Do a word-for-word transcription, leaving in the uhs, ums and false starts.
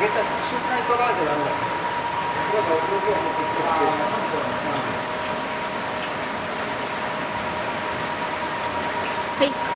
体瞬間に取られてダメだ。それが奥の方を持ってきて。 はい。